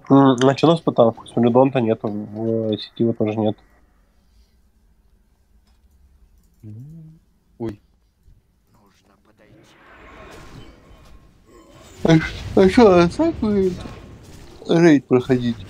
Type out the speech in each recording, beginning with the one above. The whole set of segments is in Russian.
А что у нас по танку? Смолидон-то нету, в сети его тоже нет. Ой. А что, так будет рейд проходить?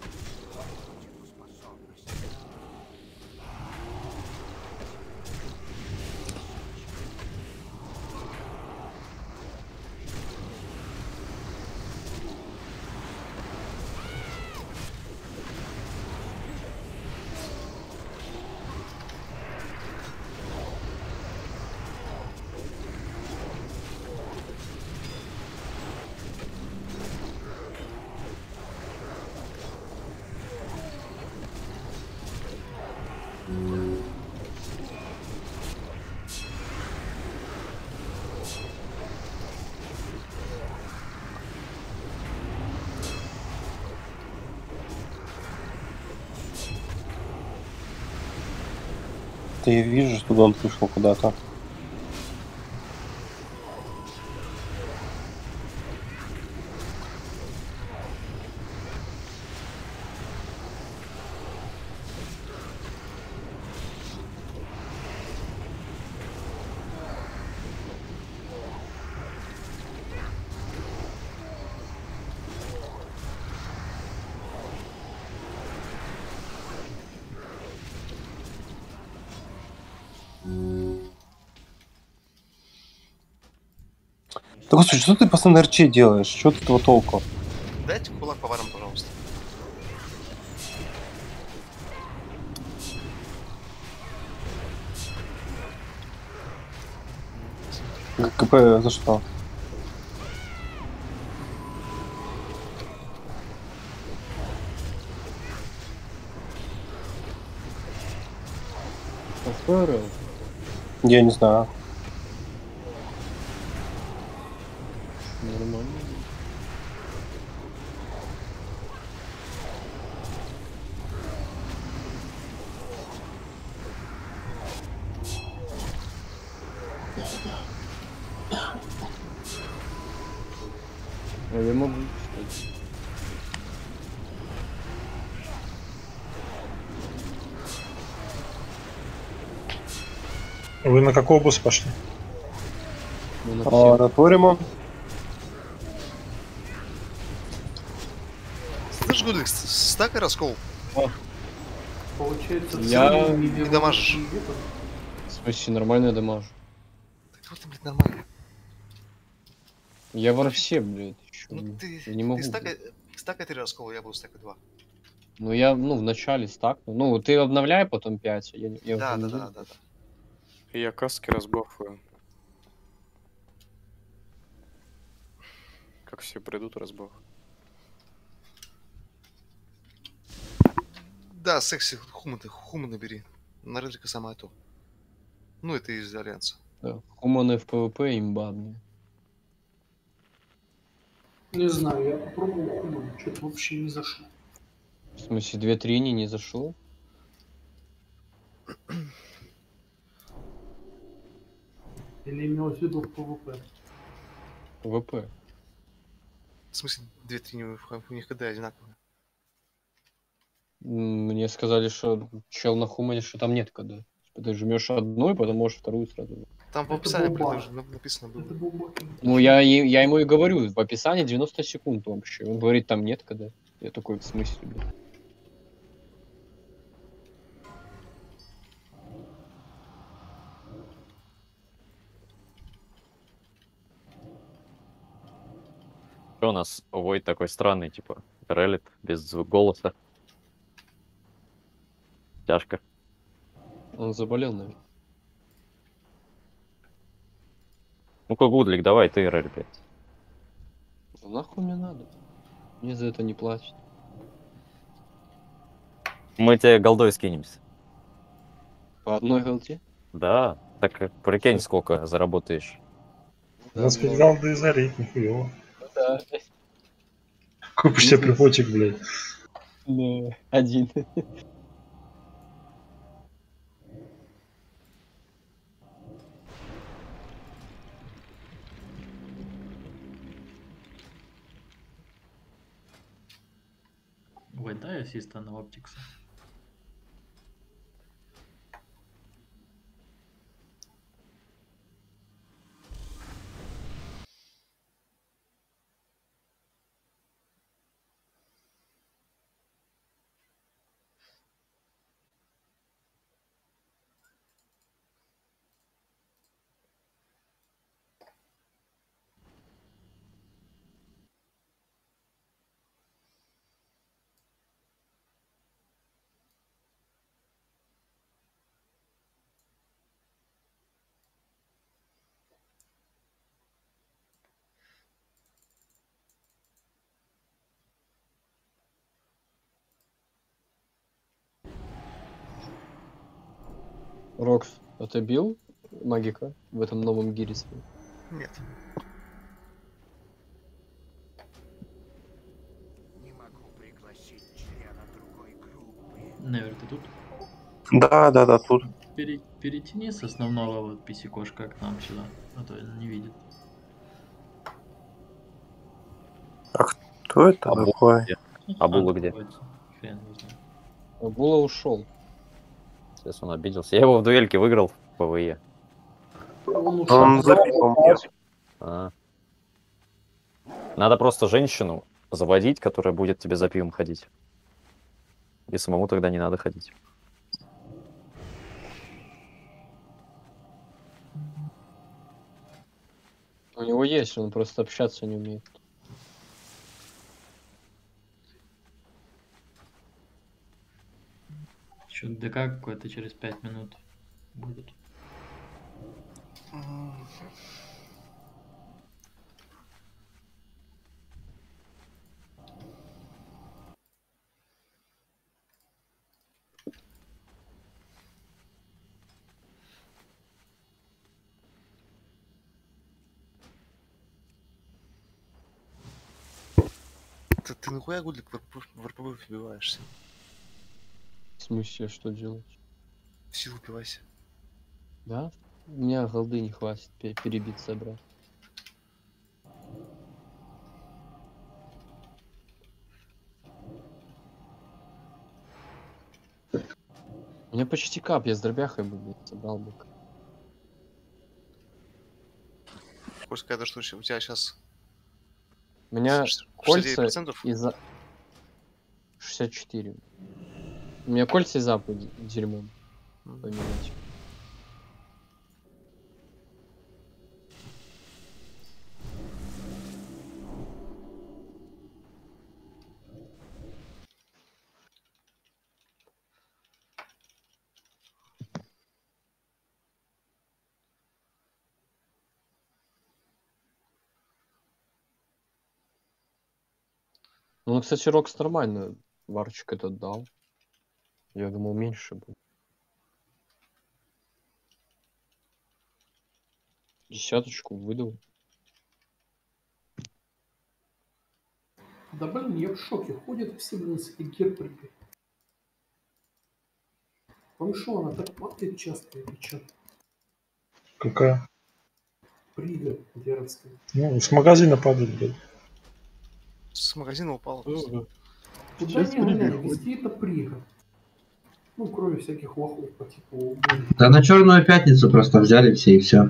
Ты видишь, что он вышел куда-то. Да господи, что ты постоянно РЧ делаешь? Что ты этого толку? Дайте кулак поварам, пожалуйста. КП за что? Поспорил. Я не знаю. Нормально. А я могу, кстати. Вы на какой босс пошли? Ну, на всех. На Торима? Слышь, Гудлик, стакай раскол. Получается, Я не дамажишь. в смысле нормальный дамаж. Так вот ты, блядь, нормально. Я во все, блядь, еще. Ну ты, Я не могу. ты блядь. стакай 3 раскола, я буду стакать 2. Ну я, в начале стакну. Ну, ты обновляй потом 5. Я Да, уже да, не да, буду. да, да. Я каски разбафаю. Как все придут, разбаф. Да, секси, хумы набери. На рынке самое то. Ну, это из Альянса. Да. Хуманы в ПВП имба мне. Не знаю, я попробовал хуман, что-то вообще не зашло. В смысле, 2 трини не зашло? Или имелось в виду в ПВП? ПВП. В смысле, 2-3 у них КД одинаковые. Мне сказали, что чел на хумане, что там нет когда. Ты жмешь одну, и потом можешь вторую сразу. Там в Это описании был баг. написано было. Это был баг. Ну, я ему и говорю, в описании 90 секунд вообще. Он говорит, там нет когда. Я такой, в смысле, блин? Что у нас Войт такой странный, типа, релит без голоса. Тяжко. Он заболел, наверное. Ну-ка, Гудлик, давай ты рель, блядь. Ну, нахуй мне надо? Мне за это не платят. Мы тебе голдой скинемся. По одной голде? Да, так как прикинь, сколько заработаешь. 25 много. голды залить, нихуево. Да. Купишь себе припотик, блядь. Да. Один. Ой, дай ассиста на Оптикса. Рокс, а ты бил магика в этом новом гире своем? Нет. Невер, ты тут? Да, тут. Перетяни с основного вот писикошка к нам сюда, а то он не видит. Кто это А Була такой? где? А Була где? находится. Хрен его знает. А Була ушел. Сейчас он обиделся. Я его в дуэльке выиграл в ПВЕ. Он ушел. Он за пивом. А. Надо просто женщину заводить, которая будет тебе за пивом ходить. И самому тогда не надо ходить. У него есть, он просто общаться не умеет. Еще ДК какой-то через 5 минут будет. Ты нахуя, Гудлик, в РПВ вбиваешься? В смысле, что делать? В силу упивайся. Да? У меня голды не хватит перебиться, брат. У меня почти кап, я с дробяхой бы, блядь, собрал бы. Хочешь сказать, что у тебя сейчас У меня 69%? кольца из-за... 64. У меня кольца из апы дерьмом. Понимаете. Ну, кстати, Рокс нормально варчик этот дал. Я думал, меньше будет. Десяточку выдал. Да блин, я в шоке. Ходят все, блин, с этой герприкой. Вам что, она так падает часто или что? Какая? Прига геровская. Ну, с магазина падает, блядь. С магазина упал. Куда Сейчас не глянь, прига везде это прига. Ну, кроме всяких лохов по типу... Да на Черную пятницу просто взяли все и все.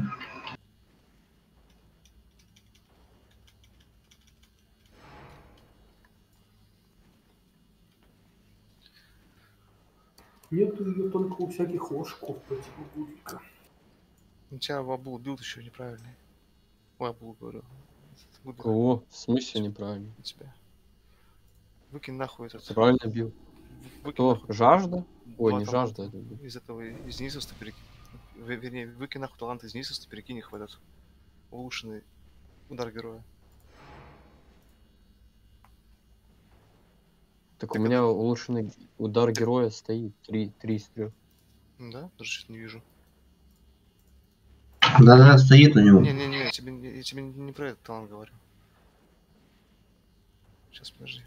Нету ее только у всяких ложков по типу Гудлика. У тебя Абул билд еще неправильный. Ой, Абул, говорю. Гудлик, Кого? В смысле неправильно? у тебя. Выкинь нахуй этот. Правильно бил. Выкинь Кто? нахуй Жажда? Ой, два не таланта жажда. Это был. из этого, из Низоста перекинь. Вернее, выкинь нахуй талант из Низоста, перекинь их в этот улучшенный удар героя. Так у меня улучшенный удар героя стоит. 3 из 3. Да? Даже что-то не вижу. Да-да, стоит у него. Не-не-не, я тебе не про этот талант говорю. Сейчас, подожди.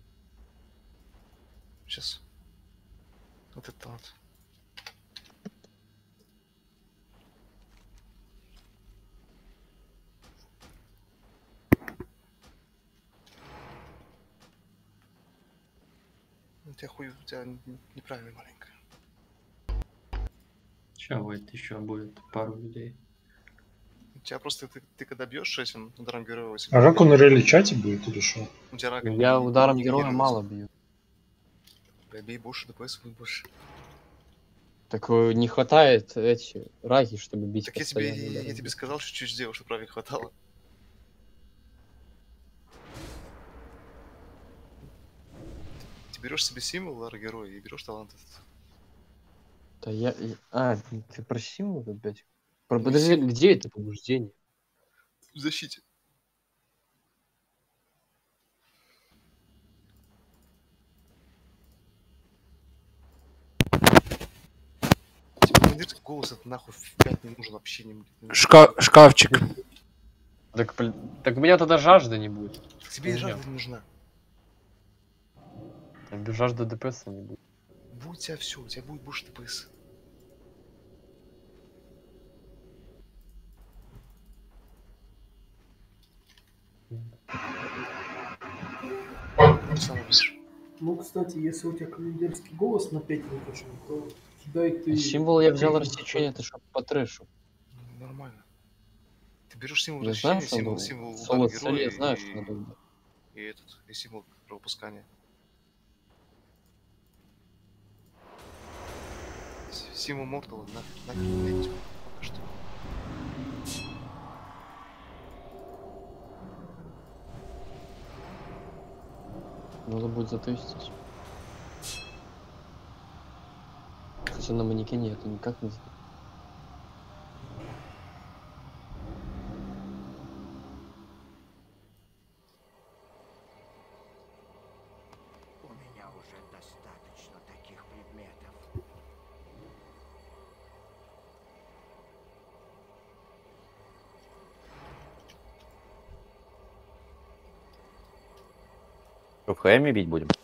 Сейчас. Вот этот талант. У тебя хуй, у тебя неправильный маленько. Сейчас будет еще будет пару людей. У тебя просто, ты когда бьешь этим ударом героя, у тебя... А как он релли чате будет или что? У тебя рага Я ударом не героя генерируется. мало бью. Бля, бей больше, ДПС будет больше. Так не хватает эти раги, чтобы бить Так я постоянно. тебе, я ударом. тебе сказал, что чуть сделал, чтобы рага хватало. Ты берешь себе символ удар героя и берешь талант этот. Да А, ты про символ опять? Ну, Подожди, символ. где это побуждение? В защите. Типа, командирский голос это нахуй в 5 не нужен вообще не. Шкафчик. Так у меня тогда жажда не будет. Так тебе и Хуйня. жажда не нужна. Без жажды ДПС не будет. Будет у тебя все, у тебя будет больше ДПС. Сам увидишь. Ну, кстати, если у тебя командирский голос на 5 выкачан, то кидай ты... Символ я взял рассечение, это чтобы по трэшу. Нормально. Ты берешь символ Я знаю, защищения, что символ соло удара цели, я героя знаю, что надо убить. и этот, и символ правопускания. Символ Мортала нафиг не найдете пока что. Надо будет затестить. Хотя на манекене это никак не сделать. У меня уже достаточно таких предметов. Что, в ХМе бить будем?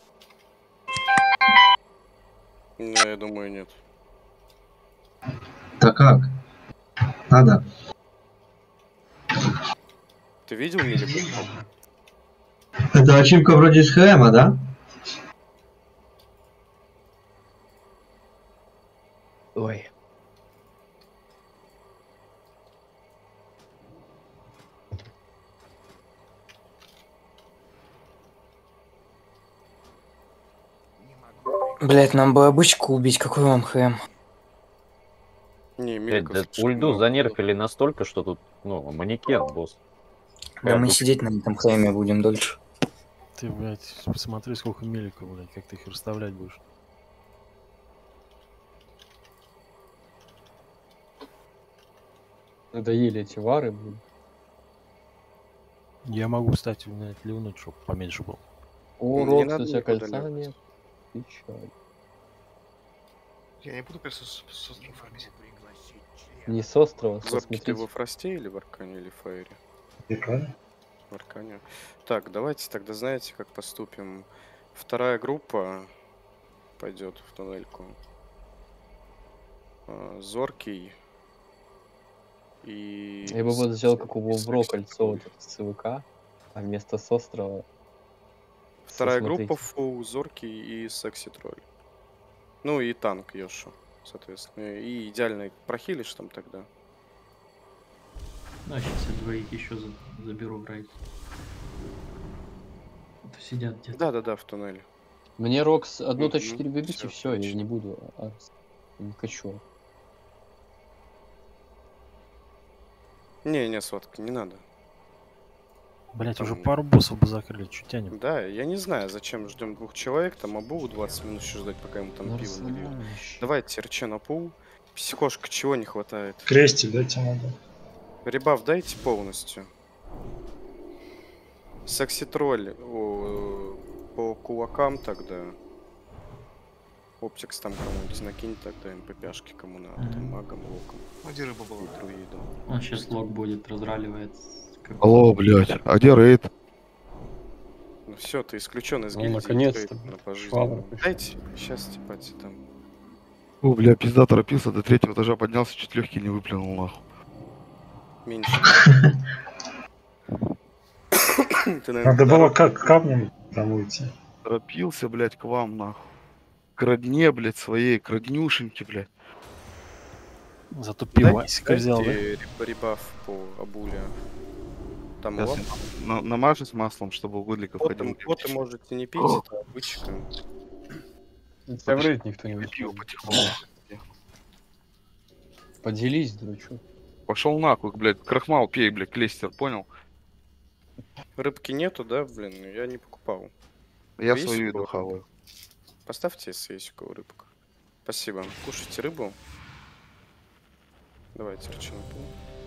Не, я думаю, нет. Так как? Надо. Ты видел милику? Это ачивка вроде из ХМа, да? Ой. Блять, нам бы обычку убить, какой вам ХМ? Не, Блядь, милику да слишком ульду много. занерфили настолько, что тут, ну, манекен, босс. Да мы сидеть на этом ХМе будем дольше. Ты, блядь, посмотри, сколько меликов, блядь, как ты их расставлять будешь. Надоели эти вары, блин. Я могу, кстати, блядь, ливнуть, чтобы поменьше был. О, Не Рокс, надо у тебя никуда кольца лезть. нет. Печаль. Я не буду кольцо с острова фармить. Не с острова, Зорки, ты смотрите. во Фросте или в Аркане, или в Фаере? Прикольно. В Аркане. Так, давайте тогда знаете, как поступим. Вторая группа пойдет в туннельку. Зоркий и... Я бы вот взял как у Вовро кольцо вот это с ЦВК, а вместо с острова... Вторая смотрите. группа фу, Зоркий и Секси Тролль. Ну и танк Йошу, соответственно. И идеальный прохилишь там тогда. Ну, а сейчас я двоих еще заберу в рейд. А то сидят где-то. Да-да-да, в туннеле. Мне Рокс одну Мгм, точку 4 выбить, и всё, все, я отлично. не буду. Не хочу. Не, сотка, не надо. Блять, уже Там- пару боссов бы закрыли, чуть тянем. Да, я не знаю, зачем ждем 2 человек, там обу 20 минут еще ждать, пока ему там Ну, пиво нальют. нормально ещё. Давайте РЧ на пул. Психошка, чего не хватает? Крестик дайте надо. Ребаф дайте полностью. Секси тролль по кулакам тогда. Оптикс там кому-нибудь накинь тогда, МППшки кому надо, там Мгм. магом, локом Где рыба была? и друидом. Он сейчас лог будет, разраливает. Алло, блядь, а где рейд? Ну все, ты исключен из Ну, гильдии. наконец-то, трейд на пожизненно. швабра. Дайте, сейчас типа там. О, бля, пизда, торопился, до 3-го этажа поднялся, чуть легкий не выплюнул, нахуй. Меньше. Ты, наверное, Надо было дорогу- как камнем там уйти. Торопился, блядь, к вам, нахуй. к родне, блядь, своей, к роднюшеньке, блядь. Зато пивасика взял, да? Ребаф по Абуле. Там Сейчас лап. я намажусь маслом, чтобы у Гудликов ходил. Вот и можете не пить, это обычка. Врать никто не Пью выпил. потихоньку. Поделись, дурачок. Пошел нахуй, блядь, крахмал пей, блядь, клейстер, понял? Рыбки нету, да, блин? Я не покупал. Я Есть свою у еду кого хаваю. рыбка? Поставьте, если есть у кого рыбка. Спасибо. Кушайте рыбу. Давайте, рычанку.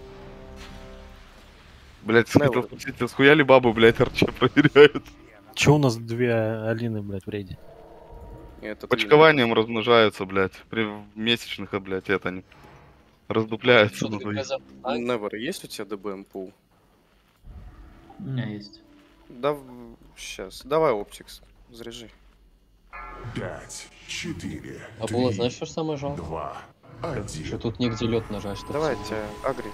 Блядь, Невер. хотел схуяли бабу, блядь, РЧ проверяют. Че у нас две Алины, блядь, в рейде? Это Почкованием размножаются, блядь, при месячных, блядь, это они раздупляются. Что на ты двоих. сказал? Невер, есть у тебя ДБМ пул? У меня есть. Да, сейчас. Давай, Оптикс, заряжи. 5, 4, А было, знаешь, что самое жалко? 2, 1. Что тут негде лед нажать, чтобы Давайте, Агри.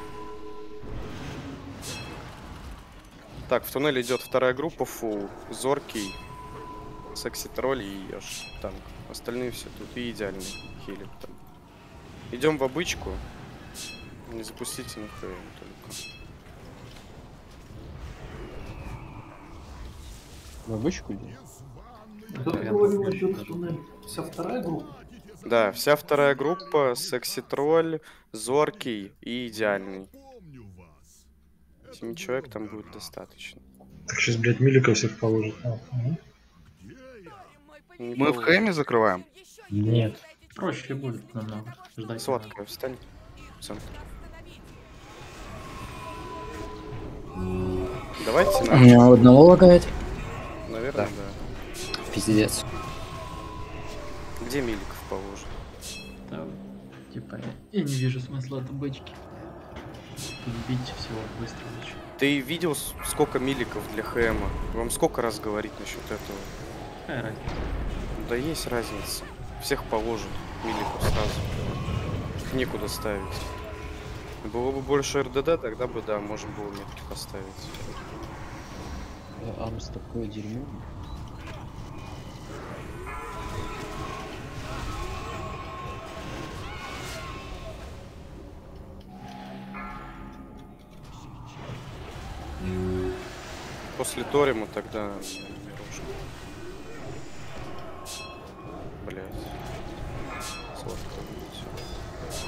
Так, в туннеле идет вторая группа, фул, Зоркий, Секси Тролль и аж танк. Остальные все тут и идеальный хилит там. Идем в обычку. Не запустите на ХМ только. В обычку идем? Кто ты говорил, идет в туннель? Вся вторая группа? Да, вся вторая группа, Секси Тролль, Зоркий и идеальный. 7 человек там будет достаточно. Так сейчас, блядь, Милика всех положит. Не Мы в получится. ХМе закрываем? Нет. Проще будет намного. Ждать. Сладкая, встань в центр. Давайте У меня у одного лагает. Наверное, да. Пиздец. Где Миликов положит? Да, типа, я не вижу смысла от бычки. Тут бить всего быстро лучше. Ты видел, сколько миликов для ХМа? Вам сколько раз говорить насчет этого? Какая разница? Да есть разница. Всех положат миликов сразу. Их некуда ставить. Было бы больше РДД, тогда бы, да, можно было метки поставить. Армс такое дерьмо. После Торима тогда Мирушка. Блять. Сладко будет.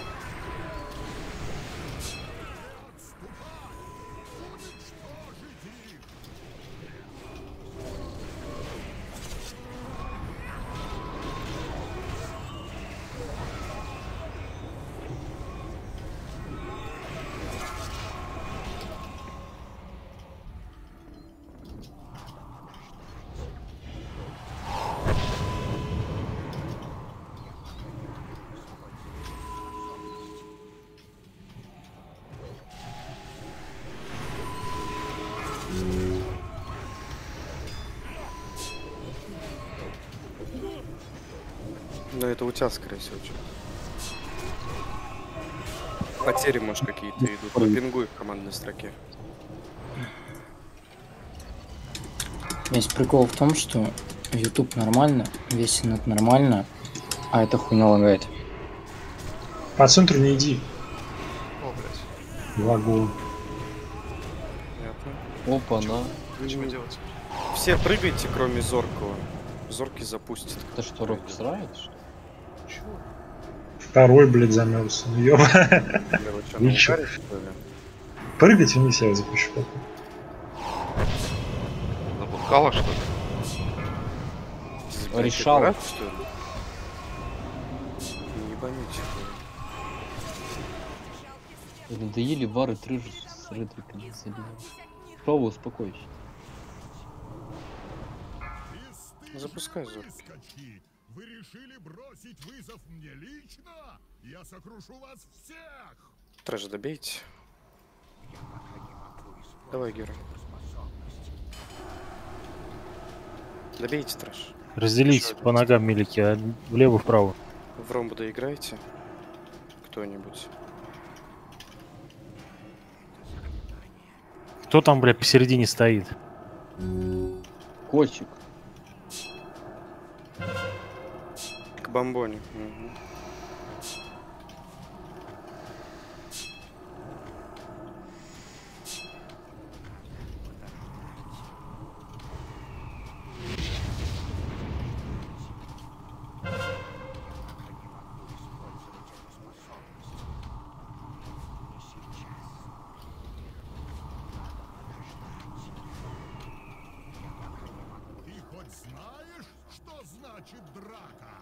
Ну это у тебя, скорее всего, что-то. Потери, может, какие-то идут. Попингуй в командной строке. Весь прикол в том, что YouTube нормально, весь инет нормально, а эта хуйня лагает. По центру не иди. О, блядь. Лагу. Понятно. Опа, на. Ничего делать. Все прыгайте, кроме Зоркого. Зоркий запустит. Это что, Рок срает, что ли? Чего? Второй, блядь, замерз. Ну ёба. Короче, она Ничего. ударит, что ли? Прыгайте вниз, я запущу пока. Запускала, что ли? Решал. Раз, что ли? Не ебанете. Надоели вары трыжи с ретриками. Что вы, успокойся. Запускай Зоркий. Вы решили бросить вызов мне лично? Я сокрушу вас всех! Трэш добейте. Давай, герой. Добейте трэш. Разделись по ногам, милики, а влево-вправо. В ромбу доиграйте. Кто-нибудь. Кто там, блядь, посередине стоит? Котик. К бомбоне. Мгм. Ты хоть знаешь, что значит драка?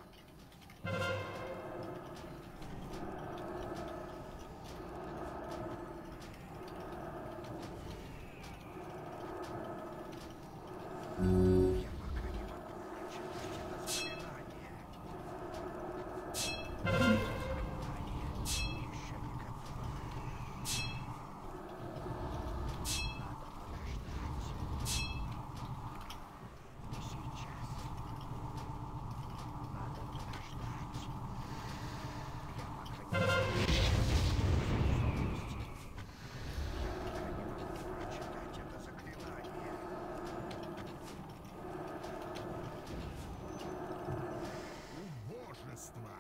Убожество.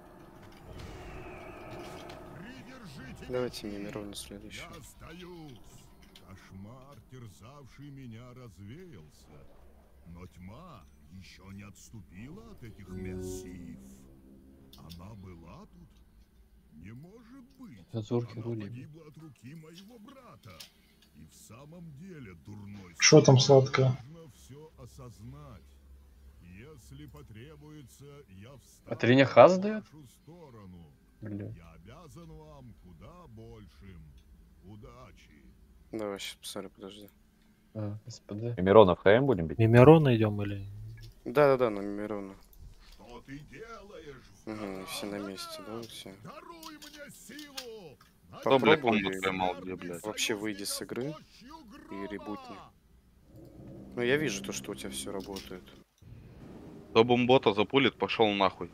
Придержите Давайте мечи. Мимирона следующий. Я сдаюсь. Кошмар, терзавший меня, развеялся. Но тьма еще не отступила от этих мессиев. Она была тут? Не может быть. Зоркий Она рулит. погибла от руки моего брата. И в самом деле дурной. Что там сладкое? Нужно все осознать. Если потребуется, я встану А ты меня хаз дает? в вашу сторону. Бля. Я обязан вам куда большим. Удачи. Давай, сейчас посмотрю, подожди. СПД. Мирона в ХМ будем бить? Мимирона идем или... Да-да-да, на Мимирона. Что ты делаешь? Угу, все на месте, да, вот все. Даруй мне силу. Кто, блядь, Попробуй комбо поймал где, блядь? вообще выйди с игры и ребутни. Ну я вижу то, что у тебя все работает. Кто бомбота запулит, пошел нахуй.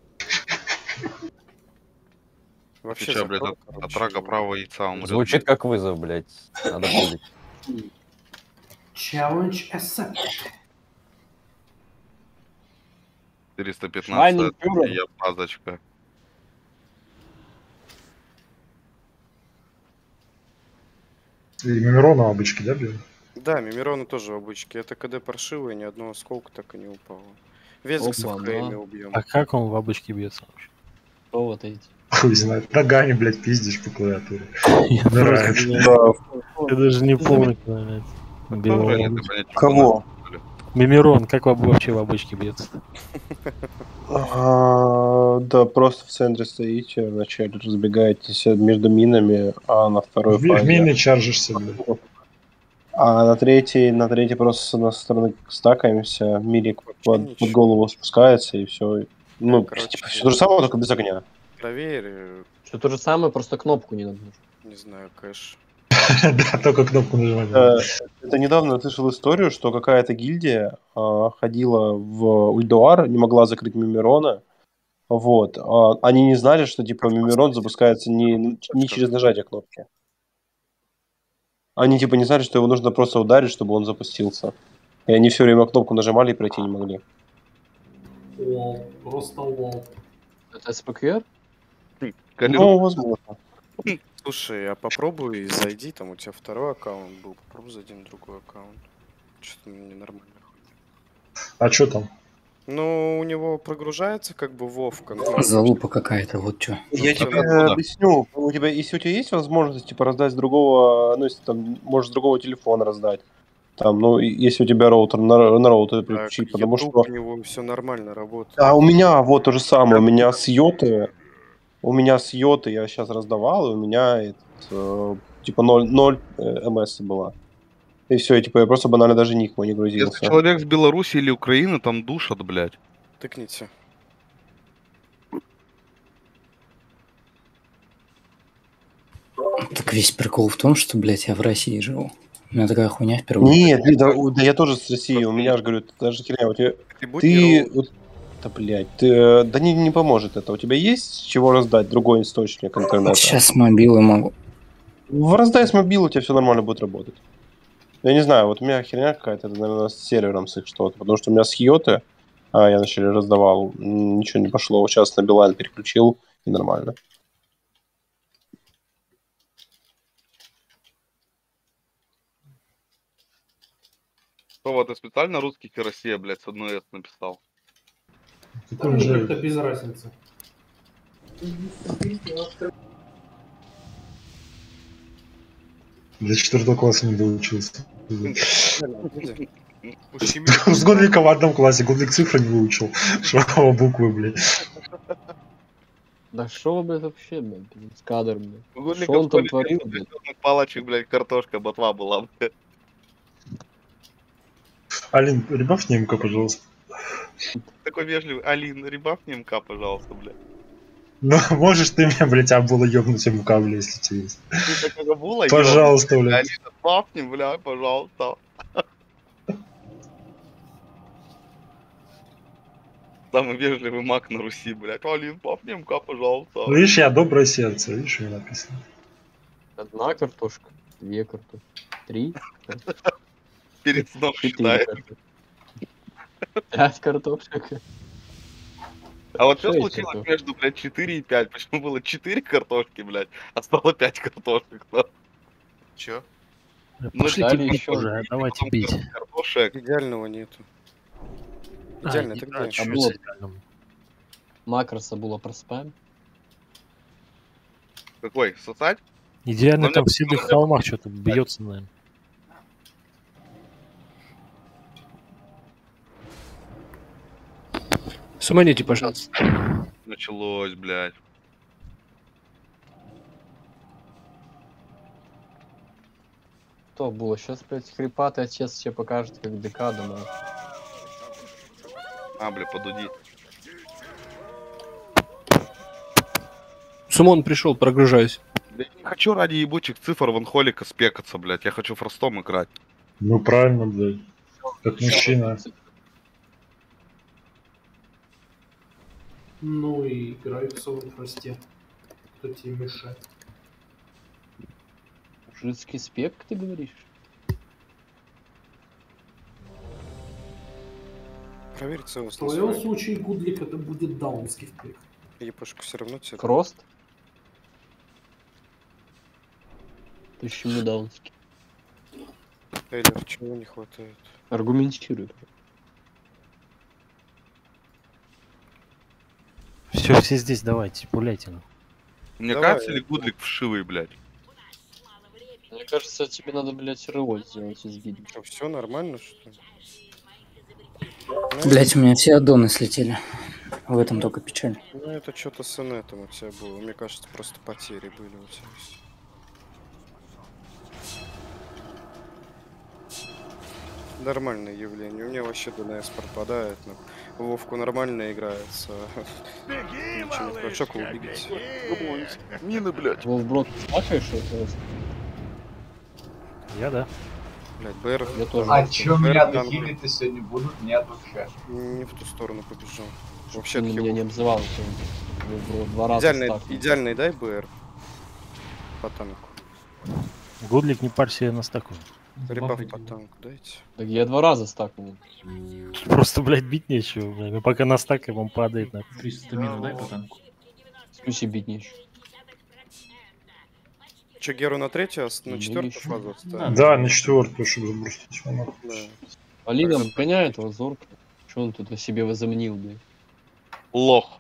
Вообще Сейчас, блядь, закрой, от короче, рака его. правого яйца умрет. Звучит как вызов, блядь. Надо пулить. Challenge accepted. 415, Шайнинг Фюрер. я пазочка. И Мимирона обычки, да, бьют? Да, Мимирона тоже в обычке. Это КД паршивый, ни одного осколка так и не упало. Везгса в Опа-на. ХМе убьем. А как он в обычке бьется вообще? Кто вот эти? Хуй знает. Ногами, блядь, пиздишь по клавиатуре. Я Нравится. Я даже не помню, блядь. Белого. Кого? Мимирон, как вообще в обычке бьется? Да, просто в центре стоите, вначале разбегаетесь между минами, а на второй В фазе... мины чаржишься, блядь. А на третьей просто с одной стороны стакаемся, милик под голову спускается и все. Ну, Короче, типа, все то же самое, только без огня. Проверь, Все то же самое, просто кнопку не надо. не знаю, кэш. Да, только кнопку нажимать. Это недавно я слышал историю, что какая-то гильдия ходила в Ульдуар, не могла закрыть Мимирона. Вот. Они не знали, что типа Мимирон запускается не через нажатие кнопки. Они типа не знали, что его нужно просто ударить, чтобы он запустился. И они все время кнопку нажимали и пройти не могли. Лол. Просто лол. Это СПКР? Ну, возможно. Слушай, а попробуй зайди, там у тебя второй аккаунт был, попробуй зайди на другой аккаунт. Что-то ненормально. А что там? Ну, у него прогружается как бы вовка. Залупа какая-то, вот что. Я тебе объясню. Если у тебя есть возможность типа раздать с другого, ну если там можешь с другого телефона раздать, там, ну если у тебя роутер на роутер переключить, потому что у него все нормально работает. А у меня вот то же самое, у меня с Йоты, я сейчас раздавал, и у меня типа 0 МС была. И все, и, типа я просто банально даже ник мой не грузился. Если человек с Беларуси или Украины, там душат, блядь. Тыкните. Так весь прикол в том, что, блядь, я в России живу. У меня такая хуйня впервые. Нет, да я тоже с России, у меня же, говорю, даже херня, у тебя... Да, блядь, да не поможет это. У тебя есть с чего раздать другой источник интернета? Сейчас с мобилы могу. Раздай с мобилы, у тебя все нормально будет работать. Я не знаю, вот у меня херня какая-то, это, наверное, с сервером с их что-то, потому что у меня с Йоты Я вначале раздавал. Ничего не пошло. Сейчас на Билайн переключил, и нормально. Что, ты специально русских и Россия, блядь, с одной «с» написал? Там уже как-то без разницы. До 4 класса не доучился. С Гудликом в одном классе. Гудлик цифры не выучил. Швабова буквы, блядь. Да шо вы, блядь, вообще, блядь, с кадр, блядь. Гудлик Шо он там творил, блядь? Палочек, блядь, картошка, ботва была, блядь. Алин, ребафни МК, пожалуйста. Такой вежливый. Алин, ребафни МК, пожалуйста, блядь. Ну, можешь ты меня, блядь, было ёбнуть МК, блядь, если тебе есть. Ты такого было? Пожалуйста, блядь. Алина, бафни, блядь, пожалуйста. Самый вежливый маг на Руси, блядь. Алин, бафни МК, пожалуйста. Видишь, я доброе сердце, видишь, что написано. 1 картошка, 2 картошки, 3. Перед сном считаю. 5 картошек. А вот что 6 случилось картошек. между, блядь, 4 и 5? Почему было 4 картошки, блядь, а стало 5 картошек? Чё? Пошлите дали еще. уже, давайте бить. Картошек. Идеального нету. Идеально, так да, дальше. чё было- с идеальным? Макроса было про спам. Какой? Сосать? Идеально Ну, там в мне- седых холмах что-то бьется, наверное. Суманите, пожалуйста. Началось, блядь. Что было? Сейчас, блядь, хрипатый отец тебе покажет, как декада, но... Бля, подуди. Сумон пришел, прогружаюсь. Да я не хочу ради ебучих цифр ванхолика спекаться, блядь. Я хочу фростом играть. Ну, правильно, блядь. Как мужчина. Ну и играй в Соулфросте. Кто тебе мешает? Мужицкий спек, ты говоришь? Проверить В целостность. твоем случае Гудлик это будет даунский впек. Епошку все равно тебе. Крост? Почему даунский? Эйлер, чего не хватает? Аргументируй. Все здесь, давайте, пуляйте. Ну. Мне Давай. кажется, ли Гудлик вшивый, блядь? Мне кажется, тебе надо, блядь, РО сделать из гильдии. Все нормально, что ли? Блять, у меня все аддоны слетели. В этом только печаль. Ну это что-то с инетом у тебя было. Мне кажется, просто потери были у тебя. Нормальное явление. У меня вообще ДНС пропадает. Но Вовку нормально играется. Ничего не прочок, вы убегите. Мины, блядь. Вов, брод, стакаешь это? Я да. Блядь, БР. Я тоже. А чё БР меня танк. дохилить-то сегодня будут? Нет вообще. Не в ту сторону побежал. Вообще Вообще ты на меня не обзывал. Вов, брод, 2 раза стакнул. Идеальный дай БР. По танку. Гудлик, не парься, я настакую. Ребаф по танку дайте. Так я 2 раза стакнул. Просто, блядь, бить нечего, блядь. Мы пока настакаем, он падает на... 300 стамину дай по танку. В смысле бить нечего? Че, Геру на третью, на Не, четвертую ничего. фазу оставим? Да, на 4, чтобы забрустить монах. Да. Алина гоняет его зорко. Что он тут о себе возомнил, блядь? Лох.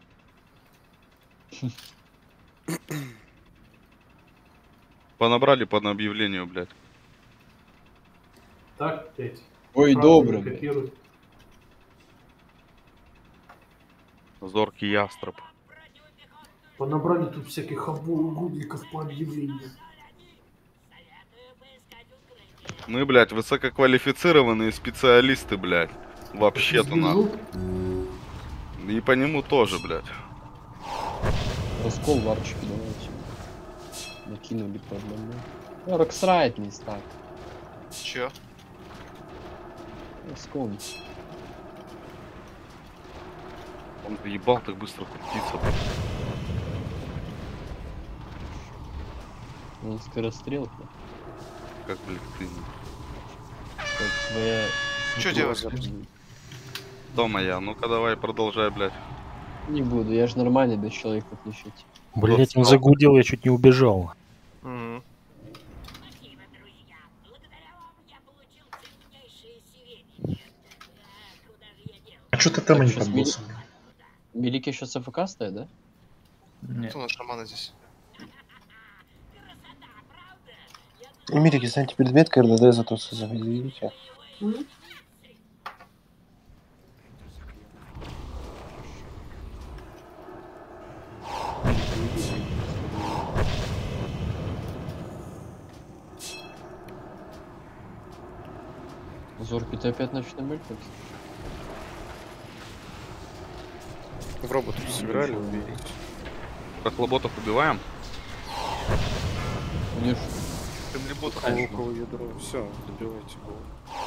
Понабрали по объявлению, блядь. Так, 5. Ой, добрый, блядь. Копируй. Зоркий ястреб. Понабрали тут всяких гудликов по объявлению. Мы, блядь, высококвалифицированные специалисты, блядь. Вообще-то Звезду? надо. И по нему тоже, блядь. Раскол варчики давайте. Накинули по одному. Ну, Роксрайт не стак. Чё? Раскол. Он ебал так быстро крутиться, блядь. Он скорострелка. Как, блядь, ты. Как твоя... Чё делать? Кто моя? Ну-ка давай, продолжай, блядь. Не буду, я же нормально без человека отличить. Блять, он загудел, я чуть не убежал. Мгм. А что ты там не подбился? Великий сейчас АФК стоит, да? Кто у нас шамана здесь? Мирики, станьте перед меткой РДД за то, что заведите. Зорки, ты опять начали мелькать? В роботов сыграли, убили. Прохлоботов убиваем? Конечно. Темлеботов. Около ядро. Все, добивайте голову.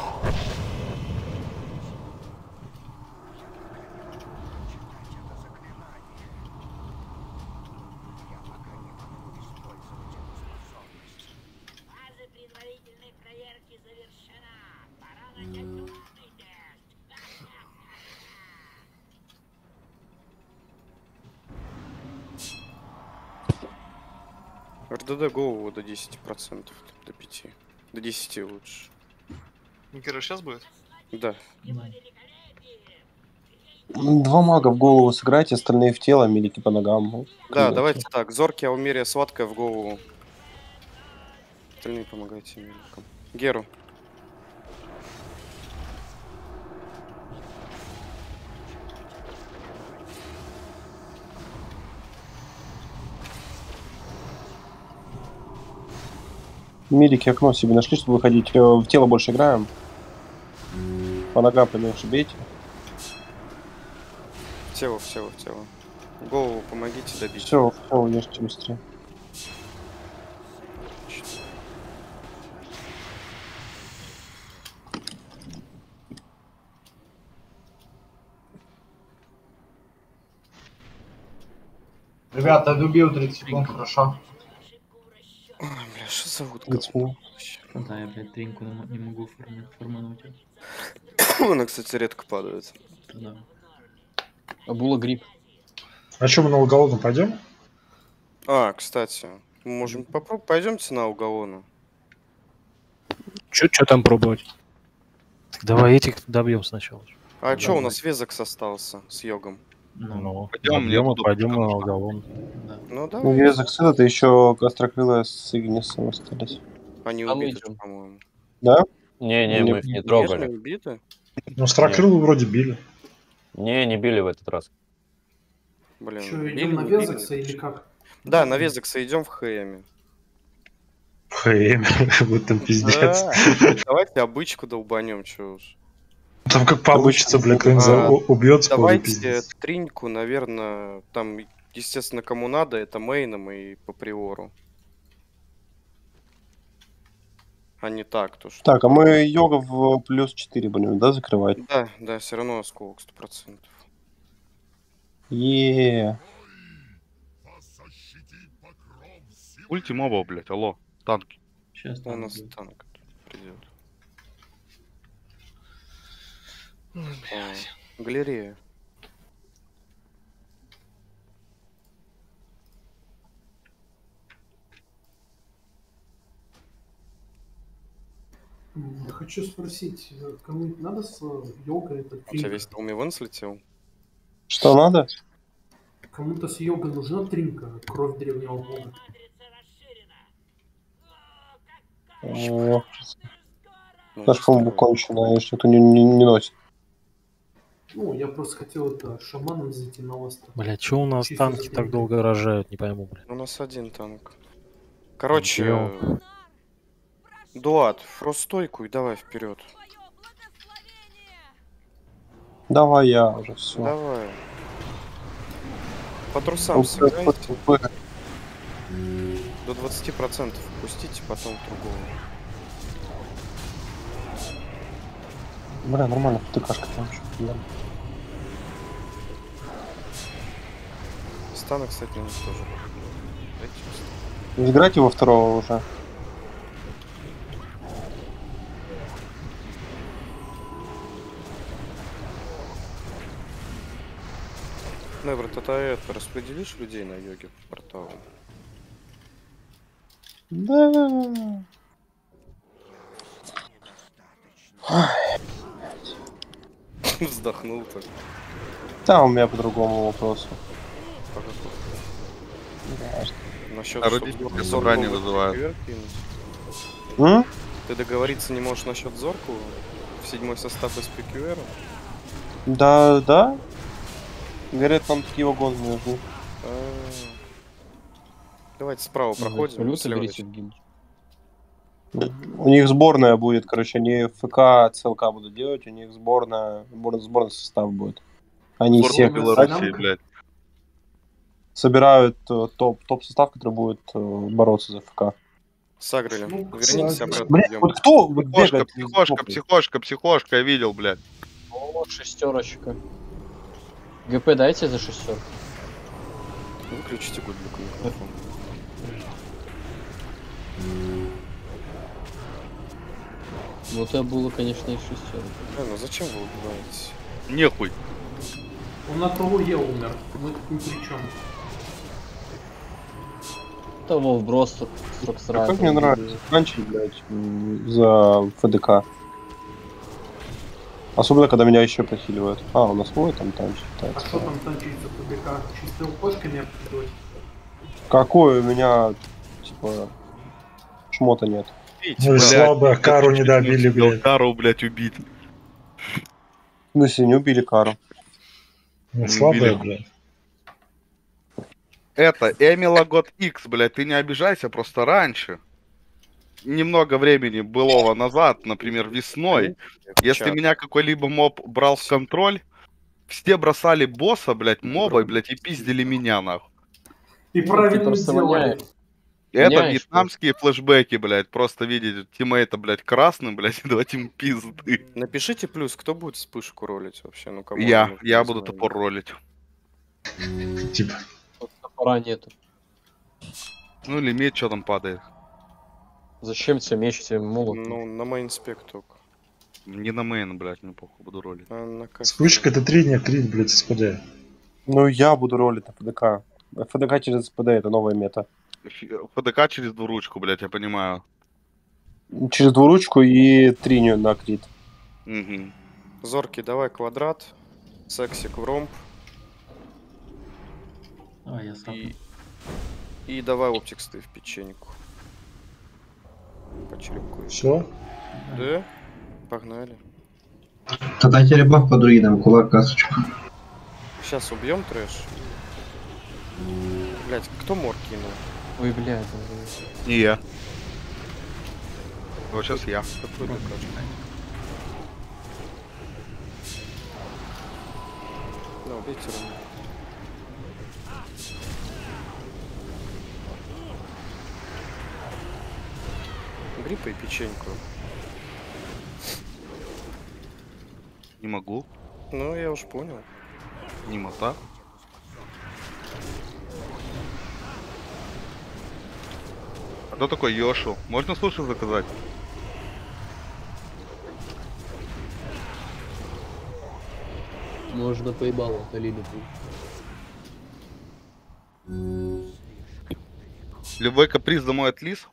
РДД голову до 10%, до 5. До 10 лучше. Никера сейчас будет? Да. Два мага в голову сыграйте, остальные в тело, милики по ногам. Да, давайте так. Зорки, Аумерия, сладкая в голову. Остальные помогайте миликам. Геру. Милики окно себе нашли, чтобы выходить. В тело больше играем. По ногам поменьше бейте. В тело, в тело, в тело. Голову помогите добить. Все, ешьте быстрее. Ребята, добил 30 секунд, хорошо. Ой, бля, что зовут? Да, я, блядь, тринку не могу формануть. Она, кстати, редко падает. Да. А була гриб. А что, мы на Уголовну пойдем? А, кстати, мы можем попробовать. Пойдемте на Уголовну. Чё там пробовать? Так давай этих добьем сначала. А чё, у нас Везекс остался с Йогом? Ну, Пойдем, пойдем на Алгалон. Ну да. Ну, Везок сын, это еще Острокрылая с Игнисом остались. Они А мы убиты, идём. по-моему. Да? Не, мы их не Нет, трогали. не убиты? Ну, Острокрылую вроде били. Не били в этот раз. Блин, Что, били, идем на не били. Везекса или как? Да, на Везекса идем в ХМе. ХМ, вот там пиздец. Да. Давайте обычку долбанем, чё уж. Там как получится, бля, кто-нибудь убьет, Давайте пиздец. триньку, наверное, там, естественно, кому надо, это мейном и по приору. А не так, то что... Так, а мы Йога в плюс 4 будем, да, закрывать? Да, все равно осколок 100%. Еее. Ульти моба, блядь, алло, танки. Сейчас У нас танк придет. Галерея. Хочу спросить, кому надо с йогой этот У тебя весь Талмивен слетел? Что надо? Кому-то с йогой нужна тринка, кровь древнего бога. О, наш комбо конченая, что-то не носит. Ну, я просто хотел это шаманом зайти на остров. Бля, чё у нас Чисто танки за так долго рожают, не пойму, бля. У нас один танк. Короче, Дуат, фростойку и давай вперед. Давай я уже, все. Давай. По трусам сыграйте. До 20% пустите, потом другого. Бля, нормально, ТКшка там еще. Стана, кстати, на них тоже. Играть его второго уже. Невр, это распределишь людей на йоге по порталу? Да. Вздохнул так. Да, у меня по другому вопросу. По какому? Насчет, А чтоб родительское собрание Зорку вызывают. PQR кинуть? Ты договориться не можешь насчет Зорку в 7-й состав из PQR? Да, да. Говорят, там такие вагоны нужны. Давайте справа проходим. Люто слева берите в гильдию. У них сборная будет, короче, они ФК, ЦЛК будут делать, у них сборная состав будет. Они Сборная всех Белоруссии, блядь. собирают топ состав, который будет бороться за ФК. Сагрели. Вернитесь обратно. Блядь, идем. вот кто вот Психошка, бегает? психошка, я видел, блядь. О, шестерочка. ГП дайте за шестерку. Выключите Гудлику микрофон. Вот это было, конечно, и шестерка. Ну зачем вы убиваете? Нехуй. Он на того я умер. Мы тут ни при чем. Того вброс срок сразу. Как мне нравится танчить, блядь, за ФДК. Особенно, когда меня еще прохиливают. А, у нас свой там танчит. А что там танчить за ПДК? Чисто упошками обкидывать? Какой у меня, типа, шмота нет. Ну и слабо, Кару не добили, блядь. Кару, блядь, убить. Ну, если не убили Кару. Ну, слабая, блядь. Это, Эмила год X, блядь, ты не обижайся, просто раньше. Немного времени былого назад, например, весной, если меня какой-либо моб брал в контроль, все бросали босса, блядь, моба, блядь, и пиздили меня, нахуй. И правильно сделали. Это вьетнамские флешбеки, блядь, просто видите тиммейта, блядь, красным, блядь, и давать им пизды. Напишите плюс, кто будет вспышку ролить вообще? Ну, кому Я буду топор ролить. Типа. Топора нету. Ну или меч, что там падает. Зачем тебе меч, тебе молот? Ну, на мейнспек только. Не на мейн, блядь, мне похуй, буду ролить. Вспышка это 3 дня, 3, блядь, СПД. Ну, я буду ролить на ФДК. ФДК через СПД это новая мета. ФДК через двуручку, блядь, я понимаю. Через двуручку и триню на крит. Угу. Зоркий, давай квадрат. Сексик в ромб. Давай, я сам. И давай оптикс ты в печеньку. По черепку. Все? Да? Погнали. Тогда черепах по друидам, кулак, касочку. Сейчас убьем трэш. Блять, кто мор кинул? Ой, блядь. Не я. Вот сейчас я. Какой ты Ну, убейте ровно. Гриппа и печеньку. Не могу. Ну, я уж понял. Немота. А кто такой Йошу? Можно суши заказать? Можно поебало, Талина. Любой каприз домой от лис?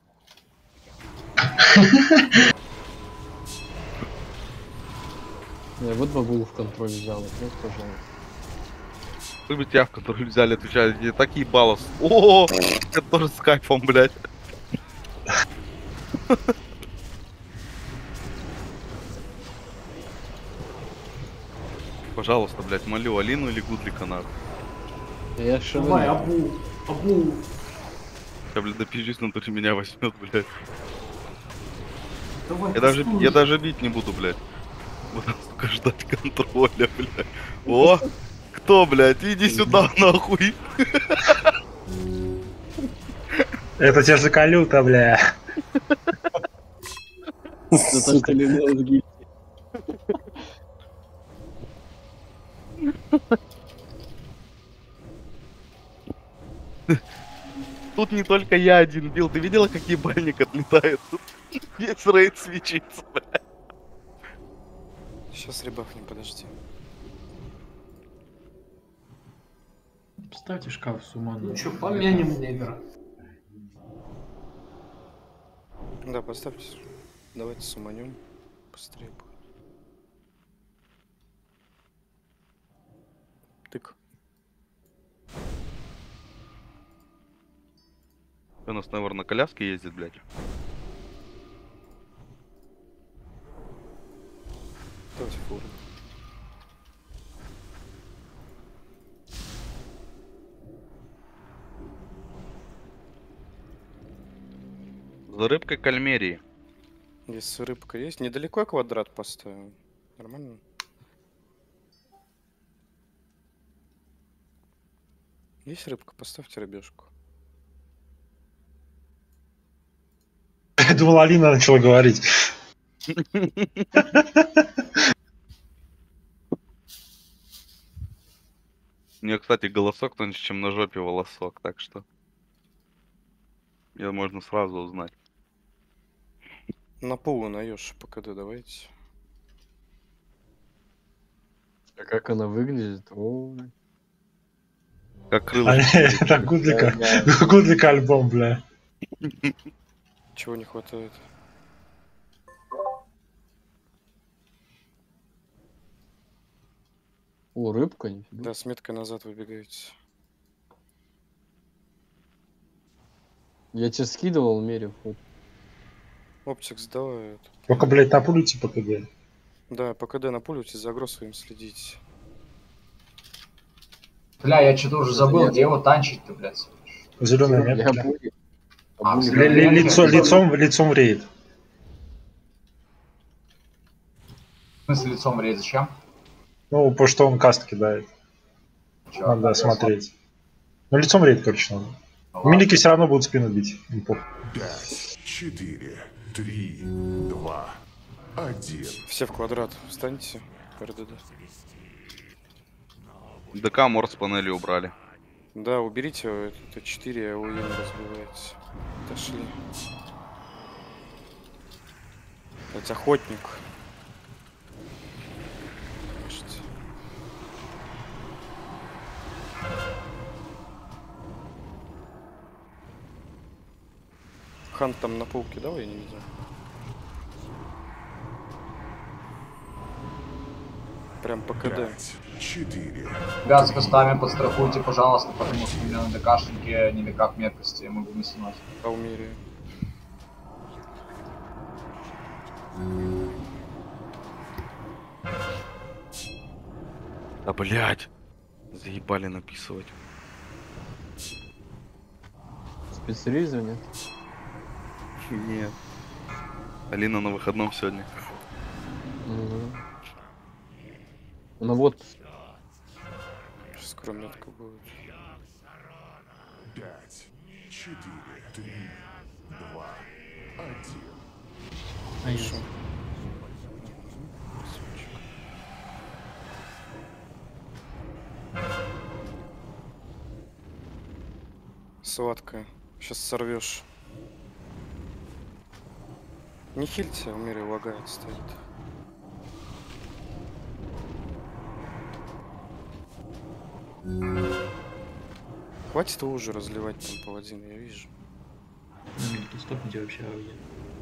Я вот бабулу в контроль взял, вот, пожалуйста. Вы бы тебя в контроль взяли, отвечали, где такие баллы. О, это тоже с кайфом, блядь. Пожалуйста, блядь, молю Алину или Гудлика нахуй. Я Давай, Абу. Я, блядь, допизжусь, но ты меня возьмет, блядь. Давай, Я даже бить не буду, блядь. Буду, сука, ждать контроля, блядь. О, кто, блядь, иди сюда, нахуй. Это те же колюта, бля. За то, что любил с гильдии. Тут не только я один бил. Ты видела, как ебальник отлетает? Тут весь рейд свечится, блядь. Сейчас ребахнем, подожди. Ставьте шкаф с умом. Ну что, помянем негра. Да, поставьте. Давайте суманем. Быстрее будет. Тык. У нас, наверное, на коляске ездит, блядь. Давайте фуру. За рыбкой кальмерии. Если рыбка есть, недалеко квадрат поставим. Нормально? Есть рыбка, поставьте рыбешку. Я думал, Алина начала говорить. У нее, кстати, голосок тоньше, чем на жопе волосок, так что... Ее можно сразу узнать. На полу на Ёшу ПКД давайте. А как она выглядит? Ой. Как крылышко. Это Гудлика альбом, бля. Чего не хватает? О, рыбка, нифига. Да, с меткой назад выбегаете. Я тебе скидывал, мерив. Вот. Оптик сдавай. Только, блядь, на пулюте ПКД. Да, по КД на пулюте, за агро своим следите. Бля, я что-то уже забыл, где его танчить-то, блядь. Зеленая метка. А, Лицом в рейд. В смысле лицом в рейд, зачем? Ну, потому что он каст кидает. Надо смотреть. Ну, лицом в рейд, короче, надо. Милики все равно будут спину бить. 5, 4, 3, 2, 1. Все в квадрат. Встаньте. РДД. ДК морд с панели убрали. Да, уберите это 4, а УЕ не разбивается. Отошли. Это охотник. Хан там на пол кидал, я не видел. Прям по КД. 4. Ребят, с костами подстрахуйте, пожалуйста, потому что у меня на ДКшнике не ДК к меткости, я могу наснимать. По умере. Да блять. Заебали написывать. Спецрелиза нет? Нет. Алина на выходном сегодня. Ну вот. Сейчас скоро метка будет. 5, 4, 3, 2, 1. Хорошо. Сладкая. Сейчас сорвешь. Не хильте, умере лагает, стоит. Хватит его уже разливать там паладин, я вижу. Мильки, стопните вообще АУЕ.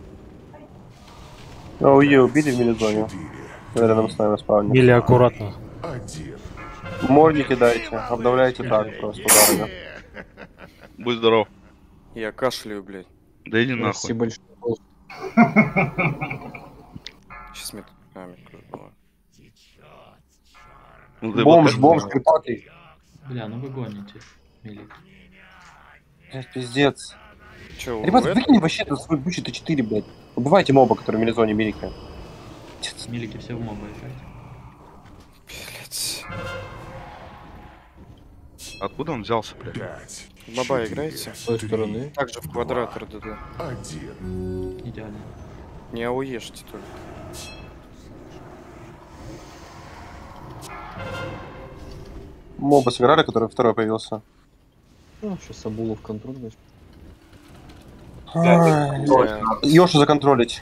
АУЕ убили в милизоне. Рядом с нами спавнит. Мили аккуратно. Морди кидайте, обновляйте так просто ударами. Будь здоров. Я кашляю, блядь. Да иди нахуй. Спасибо большое. Сейчас метка. А, метка уже была. Бомж, крепатый. Бля, ну вы гоните, Милик. Пиздец. Че, Ребят, выкинь вообще этот свой бучи Т4, блядь. Убивайте моба, который в милизоне милики. Милики все в моба играть. Блять. Откуда он взялся, блядь? Моба играете? С той стороны. Также в квадрат РДД. 1. Идеально. Не ауешьте только. Моба сыграли, который второй появился. Ну, сейчас Абула в контроль возьмет. Ёшу законтролить.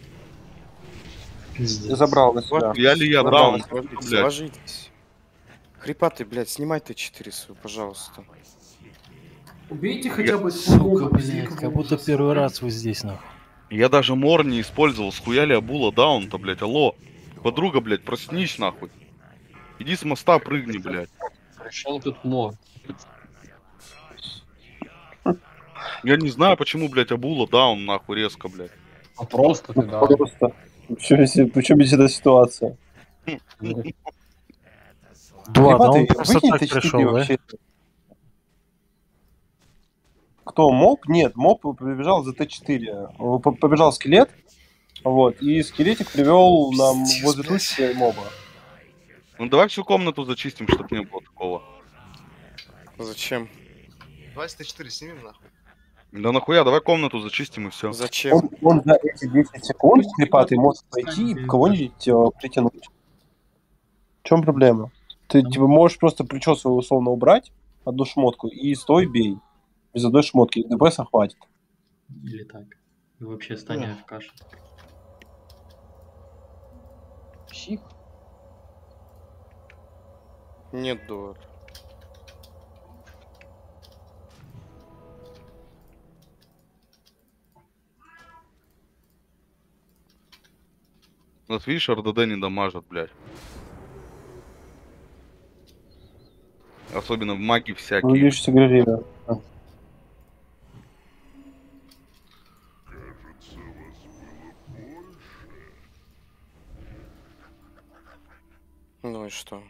Пиздец. Забрал на себя. Я ли я даун? Ложитесь. Хрипатый, блядь, снимай Т4 свою, пожалуйста. Убейте хотя бы Сука, блядь, как будто первый раз вы здесь, нахуй. Я даже мор не использовал, схуяли Абула даун-то, блядь, алло. Подруга, блядь, проснись, нахуй. Иди с моста прыгни, блядь. Причем тут мор? Я не знаю, почему, блядь, Абула даун, нахуй, резко, блядь. А просто ты, да. Просто. Причем здесь эта ситуация? Да, он Ребята, просто выкинь так Т4 пришел, да? вообще. Кто, моб? Нет, моб побежал за Т4. Побежал скелет, вот, и скелетик привел нам возле тучи моба. Ну давай всю комнату зачистим, чтобы не было такого. Зачем? Давай с Т4 снимем, нахуй. Да нахуя, давай комнату зачистим и все. Зачем? Он за эти 10 секунд хрипатый может пойти и кого-нибудь притянуть. В чем проблема? Ты типа можешь просто причес свою условно убрать, одну шмотку, и стой бей. Без одной шмотки, ДПС хватит. Или так. И вообще стань АФК. Псих? Нет, дуэт. Вот видишь, РДД не дамажит, блядь. Особенно в маги всякие. Видишь, сигналировал. Ну и что?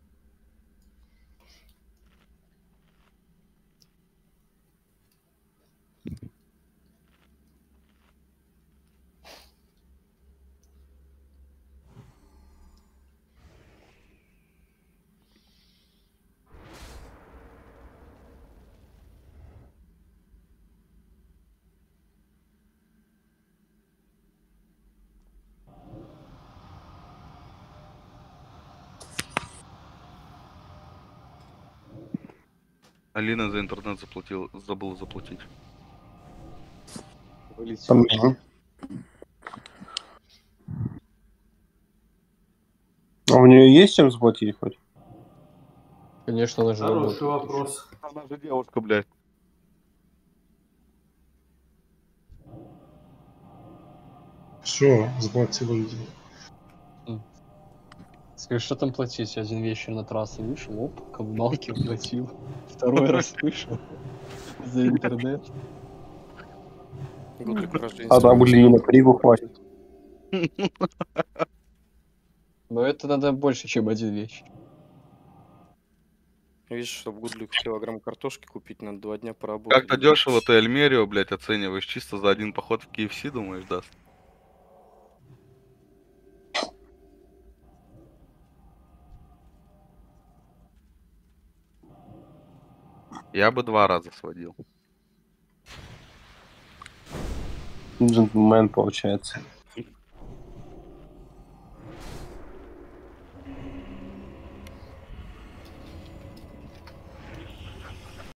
Алина за интернет забыла заплатить. А у нее есть чем заплатить хоть? Конечно, она же Хороший работает. вопрос. Она же девушка, блядь. Все, заплатила, видимо. Скажи, что там платить? Один вечер на трассу вышел, оп, коммуналки платил. Второй раз вышел за интернет. А там были на пригу хватит. Но это надо больше, чем один вечер. Видишь, чтобы Гудлик килограмм картошки купить, надо 2 дня поработать. Как-то дешево ты Альмерио, блядь, оцениваешь чисто за один поход в KFC, думаешь, даст? Я бы 2 раза сводил. Джентльмен получается.